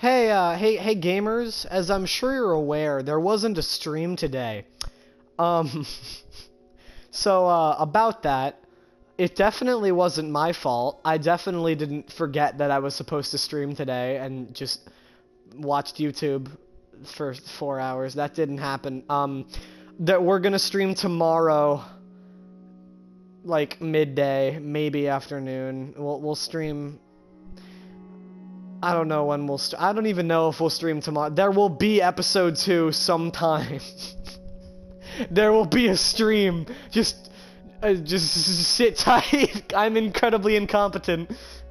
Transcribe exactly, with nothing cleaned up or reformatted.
Hey, uh, hey, hey, gamers! As I'm sure you're aware, there wasn't a stream today. Um, so, uh, about that, it definitely wasn't my fault. I definitely didn't forget that I was supposed to stream today and just watched YouTube for four hours. That didn't happen. Um, that we're gonna stream tomorrow, like midday, maybe afternoon. We'll we'll stream. I don't know when we'll. St I don't even know if we'll stream tomorrow. There will be episode two sometime. There will be a stream. Just, uh, just sit tight. I'm incredibly incompetent.